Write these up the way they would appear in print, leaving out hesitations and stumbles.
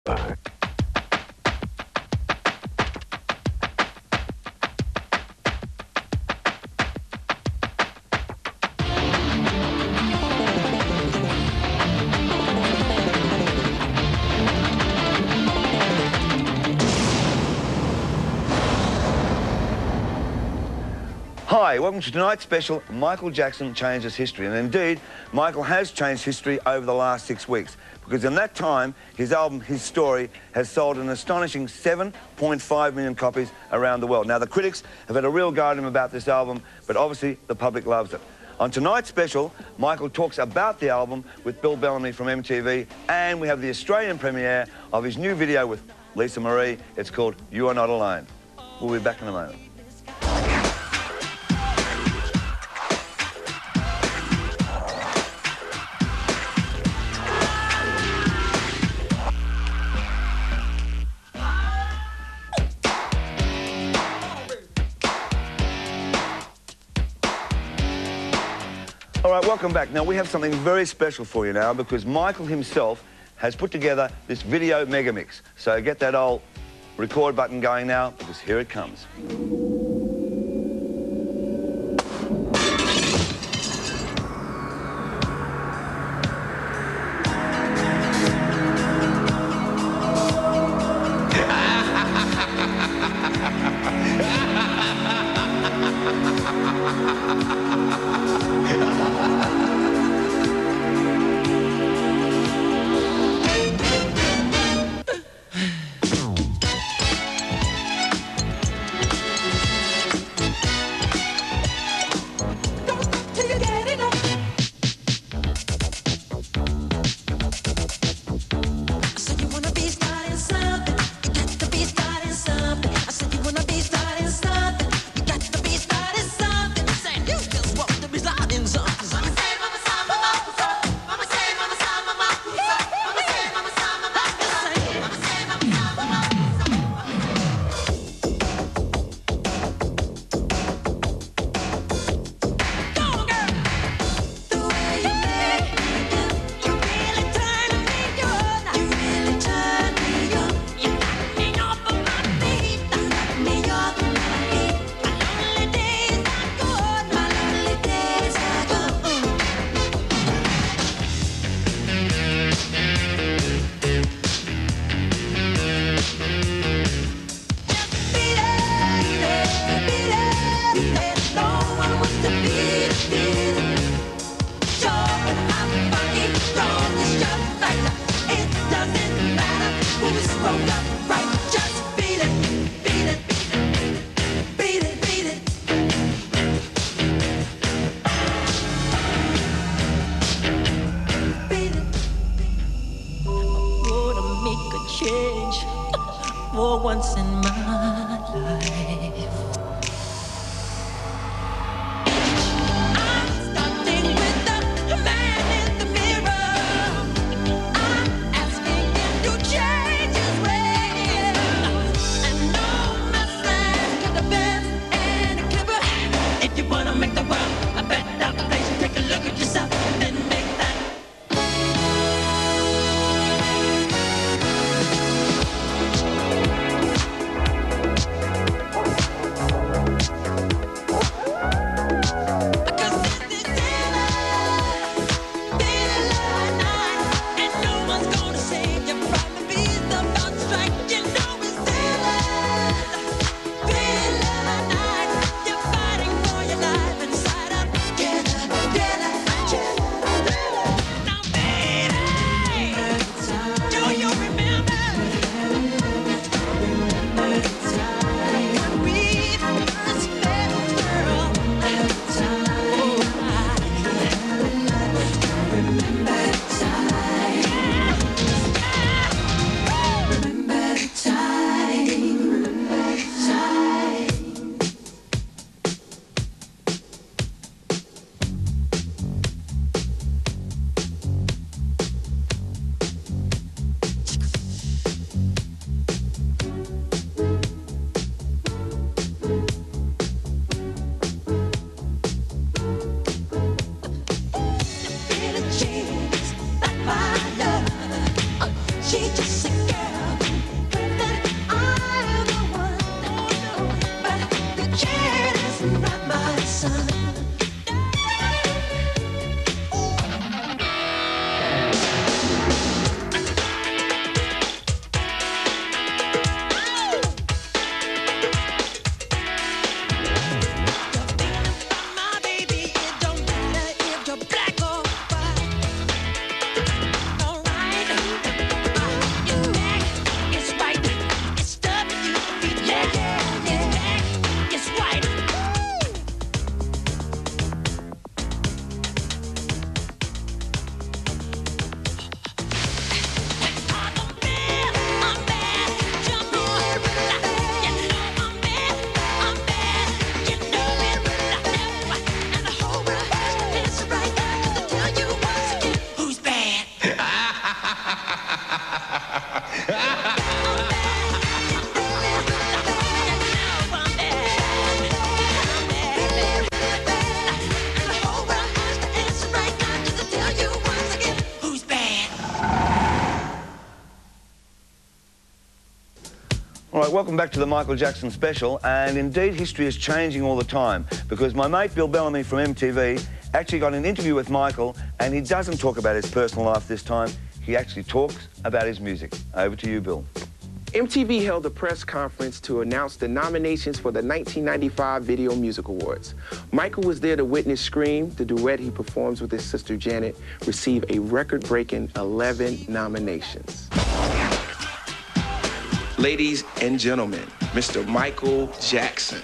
Hi, welcome to tonight's special, Michael Jackson Changes History. And indeed, Michael has changed history over the last 6 weeks, because in that time, his album, His Story, has sold an astonishing 7.5 million copies around the world. Now, the critics have had a real go at him about this album, but obviously the public loves it. On tonight's special, Michael talks about the album with Bill Bellamy from MTV, and we have the Australian premiere of his new video with Lisa Marie. It's called You Are Not Alone. We'll be back in a moment. All right, welcome back. Now, we have something very special for you now, because Michael himself has put together this video mega mix. So get that old record button going now, because here it comes. For once in my life, I'm starting with the man in the mirror. I'm asking him to change his ways. And no message to the best and the clever. If you wanna make the world a better place, take a look at yourself and then make that. Remember the time. All right, welcome back to the Michael Jackson special. And indeed, history is changing all the time because my mate Bill Bellamy from MTV actually got an interview with Michael, and he doesn't talk about his personal life this time. He actually talks about his music. Over to you, Bill. MTV held a press conference to announce the nominations for the 1995 Video Music Awards. Michael was there to witness Scream, the duet he performs with his sister Janet, receive a record-breaking 11 nominations. Ladies and gentlemen, Mr. Michael Jackson.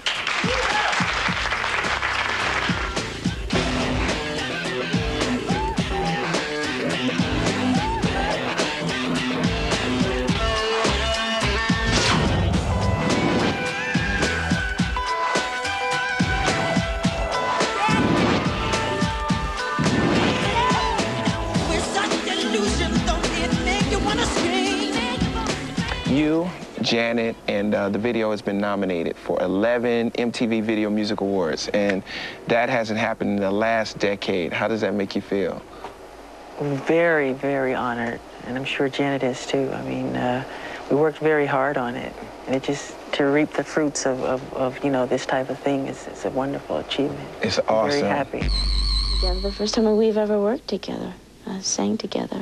With such delusions, don't it make you wanna scream? You, Janet, and the video has been nominated for 11 MTV Video Music Awards, and that hasn't happened in the last decade. How does that make you feel? Very, very honored, and I'm sure Janet is too. I mean, we worked very hard on it, and it just, to reap the fruits of you know, this type of thing is a wonderful achievement. It's I'm awesome. very happy. Yeah, the first time we've ever worked together, sang together.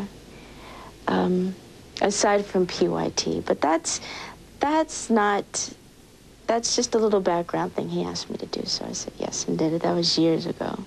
Aside from PYT, but that's just a little background thing he asked me to do, so I said yes and did it. That was years ago.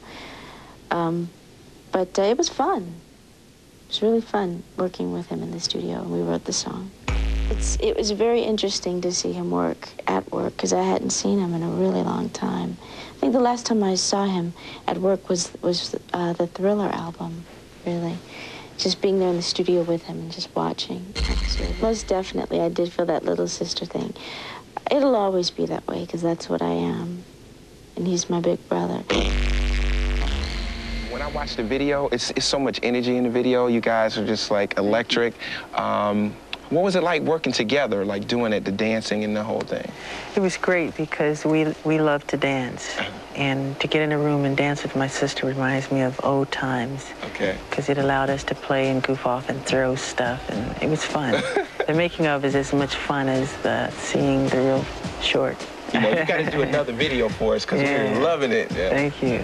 But it was fun. It was really fun working with him in the studio, and we wrote the song. It was very interesting to see him at work, because I hadn't seen him in a really long time. I think the last time I saw him at work was the Thriller album, really. Just being there in the studio with him and just watching. Most definitely, I did feel that little sister thing. It'll always be that way, because that's what I am. And he's my big brother. When I watch the video, it's so much energy in the video. You guys are just like electric. What was it like working together, like doing it, the dancing and the whole thing? It was great because we love to dance, and to get in a room and dance with my sister reminds me of old times. Okay. Because it allowed us to play and goof off and throw stuff, and it was fun. The making of is as much fun as seeing the real short. You know, you got to do another video for us because we're loving it. Yeah. Thank you.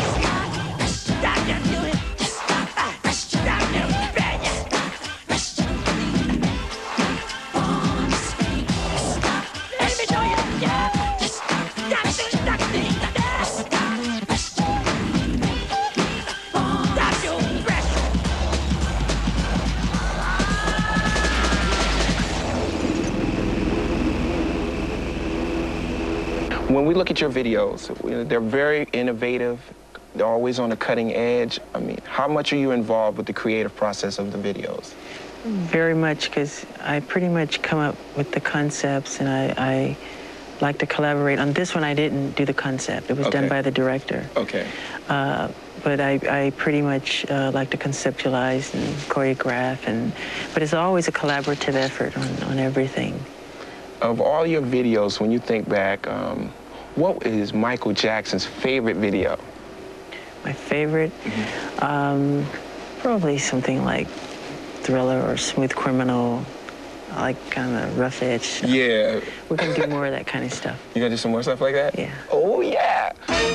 When we look at your videos, they're very innovative. They're always on the cutting edge. I mean, how much are you involved with the creative process of the videos? Very much, because I pretty much come up with the concepts, and I like to collaborate. On this one, I didn't do the concept. It was done by the director. Okay. But I pretty much like to conceptualize and choreograph, but it's always a collaborative effort on everything. Of all your videos, when you think back, what is Michael Jackson's favorite video? My favorite? Probably something like Thriller or Smooth Criminal. I like kind of rough edge stuff. Yeah. We're going to do more of that kind of stuff. You gonna do some more stuff like that? Yeah. Oh, yeah.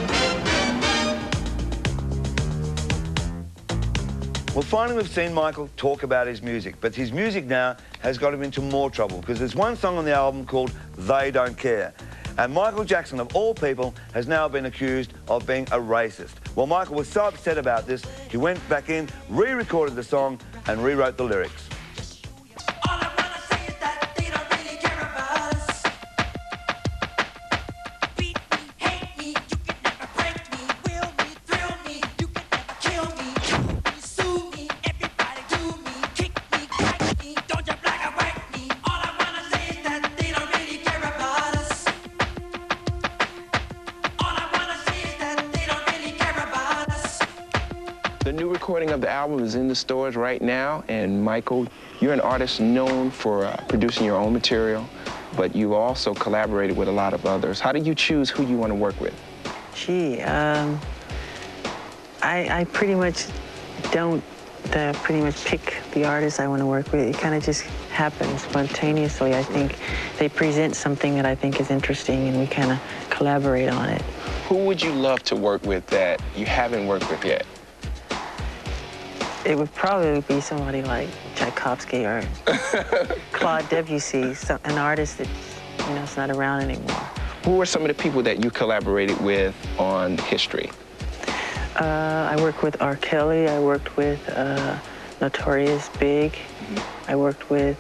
Well, finally we've seen Michael talk about his music, but his music now has got him into more trouble because there's one song on the album called They Don't Care. And Michael Jackson, of all people, has now been accused of being a racist. Well, Michael was so upset about this, he went back in, re-recorded the song and rewrote the lyrics. All I wanna say is that they don't really care about us. Beat me, hate me, you can never break me. Will me, thrill me, you can never kill me. Shoot me, sue me, everybody do me. Kick me, crack me, don't you black or white me. All I wanna say is that they don't really care about us. All I wanna say is that they don't really care about us. The new recording of the album is in the stores right now, and Michael, you're an artist known for producing your own material, but you also collaborated with a lot of others. How do you choose who you want to work with? Gee, I pretty much don't pretty much pick the artists I want to work with. It kind of just happens spontaneously. I think they present something that I think is interesting, and we kind of collaborate on it. Who would you love to work with that you haven't worked with yet? It would probably be somebody like Tchaikovsky or Claude Debussy, an artist that, you know, is not around anymore. Who are some of the people that you collaborated with on History? I worked with R. Kelly. I worked with Notorious Big. I worked with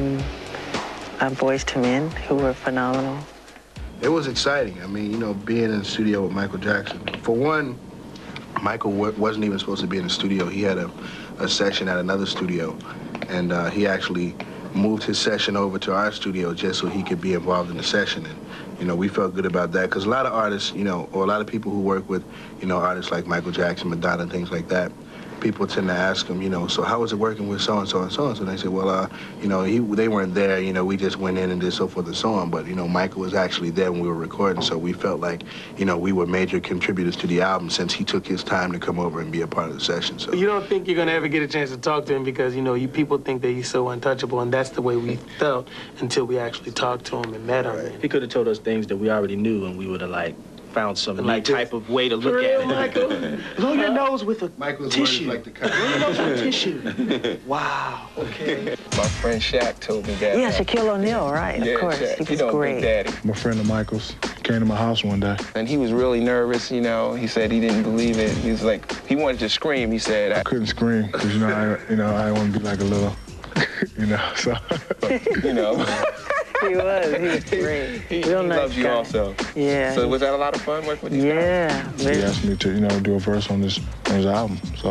Boyz II Men, who were phenomenal. It was exciting. I mean, you know, being in the studio with Michael Jackson. For one, Michael wasn't even supposed to be in the studio. He had a session at another studio, and he actually moved his session over to our studio just so he could be involved in the session. And, you know, we felt good about that, because a lot of artists, you know, or a lot of people who work with, you know, artists like Michael Jackson, Madonna, and things like that, people tend to ask them, you know, so how was it working with so-and-so and so-and-so? And they say, well, you know, they weren't there, you know, we just went in and did so forth and so on. But, you know, Michael was actually there when we were recording, so we felt like, you know, we were major contributors to the album since he took his time to come over and be a part of the session. So you don't think you're going to ever get a chance to talk to him because, you know, people think that he's so untouchable, and that's the way we felt until we actually talked to him and met him. He could have told us things that we already knew, and we would have, like, found some new type of way to look at it. Michael? Blow your nose with a tissue. Like the Blow your nose with a tissue. Wow, okay. My friend Shaq told me that. Yeah, Shaquille O'Neal, right, of course. Shaq, He was great. Big Daddy. I'm a friend of Michael's. Came to my house one day. And he was really nervous, you know. He said he didn't believe it. He was like, he wanted to scream. He said, I couldn't scream because, you know, I want to be like a little, you know, so. You know. He was great. Real he nice loves you guy. also. Yeah. So was that a lot of fun working with these guys? Yeah. He asked me to, you know, do a verse on his album. So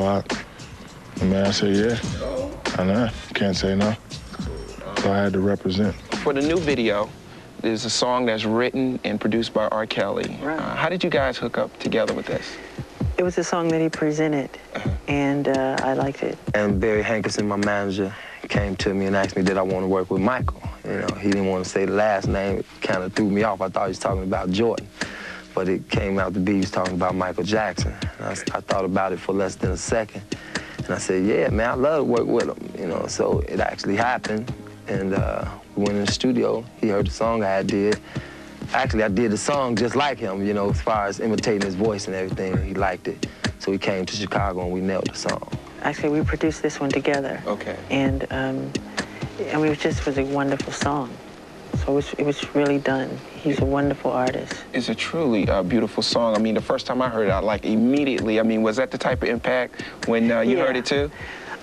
I said, yeah. I know, can't say no. So I had to represent. For the new video, there's a song that's written and produced by R. Kelly. Right. How did you guys hook up together with this? It was a song that he presented, and I liked it. And Barry Hankerson, my manager, came to me and asked me did I want to work with Michael. You know, he didn't want to say the last name. It kind of threw me off. I thought he was talking about Jordan. But it came out to be he was talking about Michael Jackson. And I thought about it for less than a second. And I said, yeah, man, I love to work with him. You know, so it actually happened. And we went in the studio. He heard the song I did. Actually, I did the song just like him, you know, as far as imitating his voice and everything. He liked it. So he came to Chicago and we nailed the song. Actually, we produced this one together. Okay. And I mean, it was a wonderful song. So it was really done. He's a wonderful artist. It's a truly beautiful song. I mean, the first time I heard it, I like immediately. I mean, was that the type of impact when you heard it too?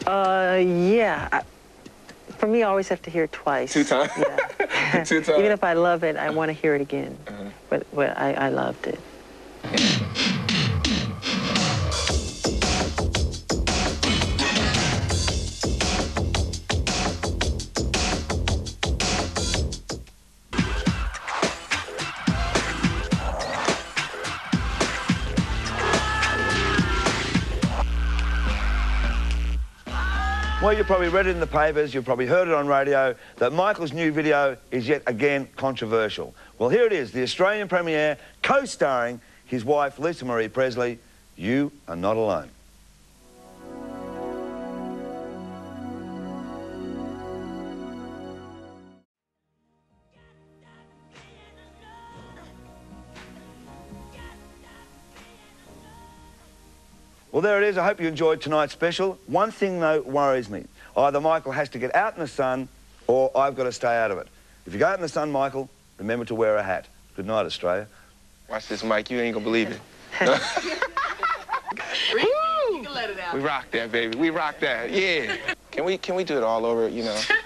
Yeah. For me, I always have to hear it twice. 2 times? Yeah. 2 times? Even if I love it, I want to hear it again. But I loved it. Well, you probably read it in the papers, you've probably heard it on radio, that Michael's new video is yet again controversial. Well, here it is, the Australian premiere, co-starring his wife, Lisa Marie Presley, You Are Not Alone. Well, there it is. I hope you enjoyed tonight's special. One thing, though, worries me. Either Michael has to get out in the sun or I've got to stay out of it. If you go out in the sun, Michael, remember to wear a hat. Good night, Australia. Watch this, Mike. You ain't gonna believe it. You can let it out. We rock that, baby. We rock that. Yeah. Can we do it all over, you know?